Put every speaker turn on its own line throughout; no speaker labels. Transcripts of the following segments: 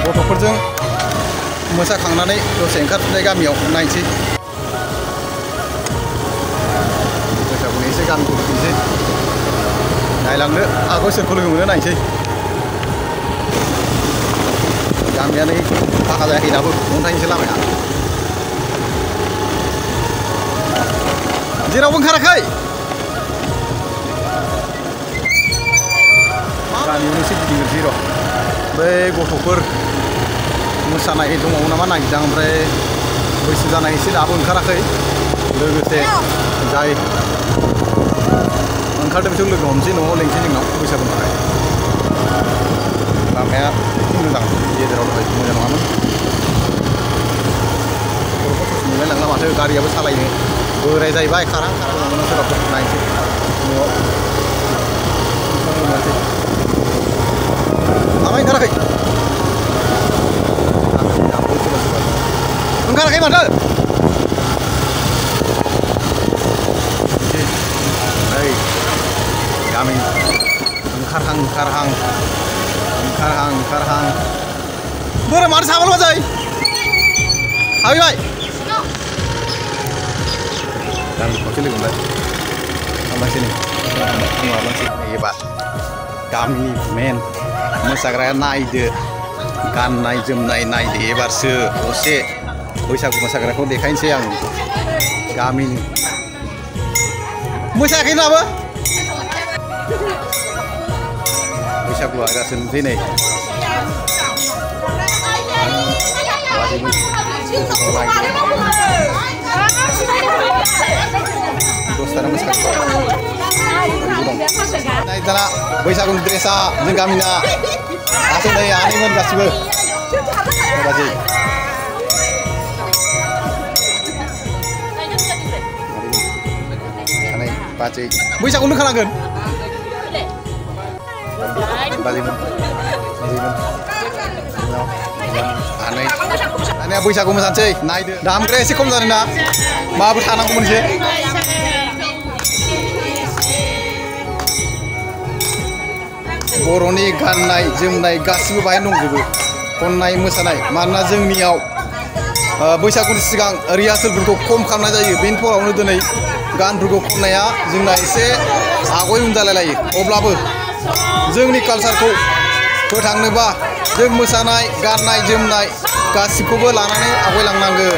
गथ'फोरजों मोसाखांनानै दसे ओंखारफिननाय गामियाव नायनोसै। बैसागुनि एसे गामिखौ गिदिंसै, नायलांनो आगोल सोरखौ लोगो मोनो नायनोसै। गामियानो फाखा जायाखै दाबो, अन्थाइनिसो लामाया। जेरावबो ओंखाराखै? गामियावनो एसे गिदिंनोसै र'। बै गथ'फोर मोसानाय दंबावो नामा नागिरदां, ओमफ्राय बैसो जानाय एसे दाबो ओंखाराखै। लोगोसे जाय ओंखारदों बिसोर लोगो हमसै, न'आव लेंसै जोंनाव बैसागुनि थाखाय। लामाया मोजां, गेजेराव दहाय मोजां नङामोन। खर'खौ ससे नुलाय लांला माथो, गारियाबो सालायनो बोराय जाहैबाय। खारां खारां लांनो सोरबाफोर नायनोसै न'आव। माबा ओंखाराखै? ओंखाराखै माथो? नै गामि ओंखारहां बोरै माथो साबाल' बाजै हाबैबाय? गामि खावसे लोगो मोनबाय, थांलांसै नै थांलांसै एबार गामिनि मेन मोसाग्राया नायदो, गाननाय जोमनाय नायदो एबारसो दसे बैसागु मोसाग्राखौ देखायनोसै आं। गामिनि मोसायाखै दाबो? बैसागुआ एबारसो नुसै नै। दसथाना मोसाग्रा नाय दाना बैसागुनि ड्रेसा जों गामिना दासो नै आनैमोन गासिबो बाजै। बाजै बैसागुनो खानांगोन बाजैमोन आनै। दानिया बैसागु मोसानोसै, नायदो दामग्राया एसे खम जादों ना, माबो थानांगौमोन एसे। बर'नि गाननाय जोमनाय गासिबो बाहायनो दंजोबो, खननाय मोसानाय। मानोना जोंनियाव बैसागुनि सिगां रिहार्सेलफोरखौ खम खालामनाय जायो, बेनि फलावनो दिनै गानफोरखौ खननाया जोंना एसे आगय उन जालायलायो। अब्लाबो जोंनि कालसारखौ फोथांनोबा जों मोसानाय गाननाय जोमनाय गासिबखौबो लानानै आवगायलांनांगोन।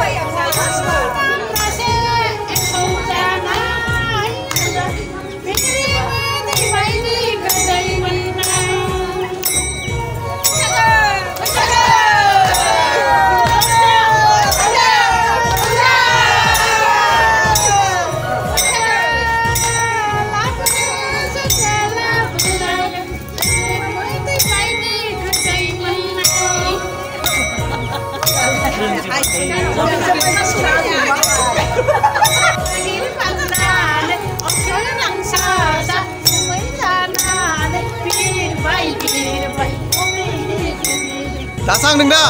दासो आंदों दा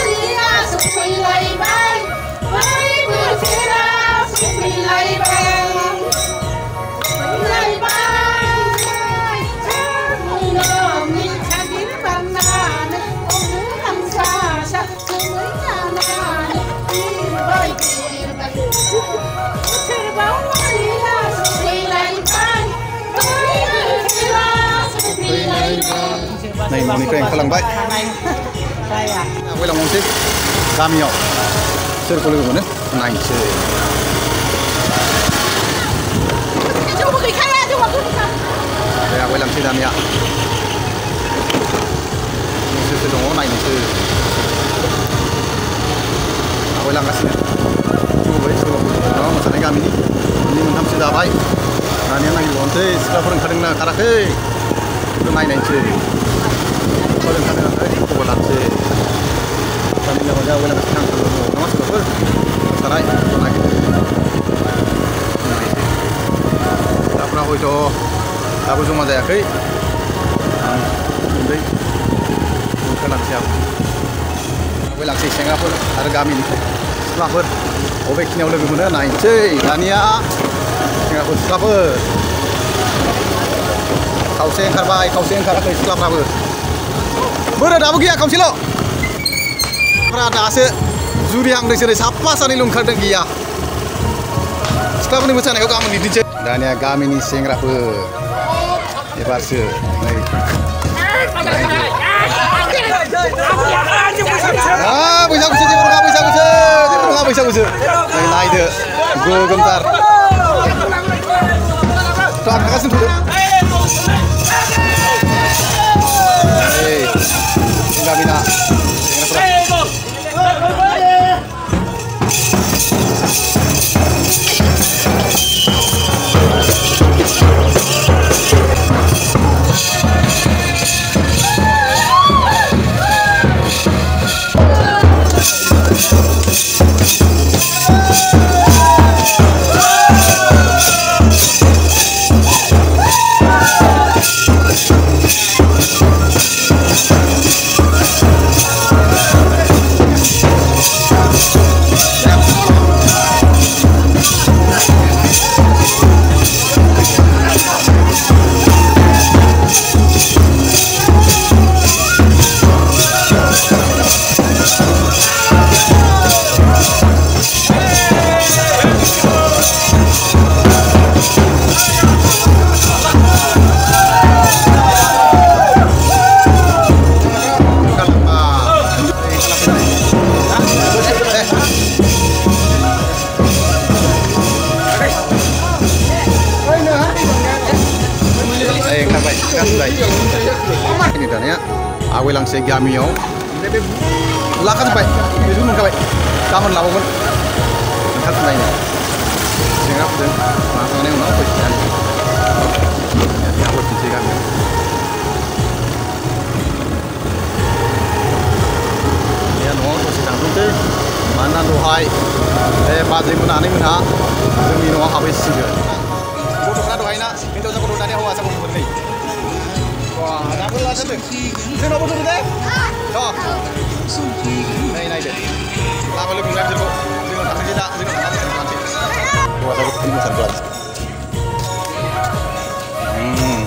नै न'निफ्राय ओंखारलांबाय। आवगायलांबावनोसै गामियाव सोरखौ लोगो मोनो नायनोसै। आवगायलांसै दानिया सोर सोर दङ नायनोसै। आवगायलांगासिनो मोसानाय गामिनि मोननै मोनथामसो जाबाय। दानिया नागिरबावनोसै सिख्लाफोर ओंखारदोंना ओंखाराखै बेखौ नायनायसै। खबर ओंखारदों खबर लानोसै। गामिनि लामाजों आवगायलांगासिनो नांथारगौ दङ नामा सोरबाफोर मोसानाय नागिरदों। सिख्लाफ्रा हयथ' दाबो जमा जायाखै। आं उन्दै ओंखारलांसै आं आवगायलांसै। सेंग्राफोर आरो गामिनि सिख्लाफोर बबेखिनियाव लोगो मोनो नायनोसै। दानिया सेंग्राफोर सिख्लाफोर खावसे ओंखारबाय खावसे ओंखाराखै सिख्लाफ्राबो बोरो दाबो गैया खावसेल' दासो जुरिहांदोंसो नै साफा सानैल' ओंखारदों गैया सिख्लाफोरनि मोसानायखौ गाबोन दिन्थिनोसै दानिया गामिनि सेंग्राफोर एबारसो नै बैसागुसो जेबो नङा बैसागुसो नै नायदो गोगोमथार आं थांगासिनो थ'दो गामिना ini dananya awal langsung gamiau lakan sampai itu mengkapai kaman lawangan angkat lainnya sehingga dan masalahnya mana tuh ya ini awal sih kami ya nong tuh sedang tuh mana dohai bazai menani menha demi nong habis sih foto pernah dohai na itu saya foto tadi awal saya foto nih wah dapet lah tuh ini nomor tuh deh toh này để làm một lần làm cho cô đừng làm cái đạn đừng làm cái đạn và tao cũng không sản xuất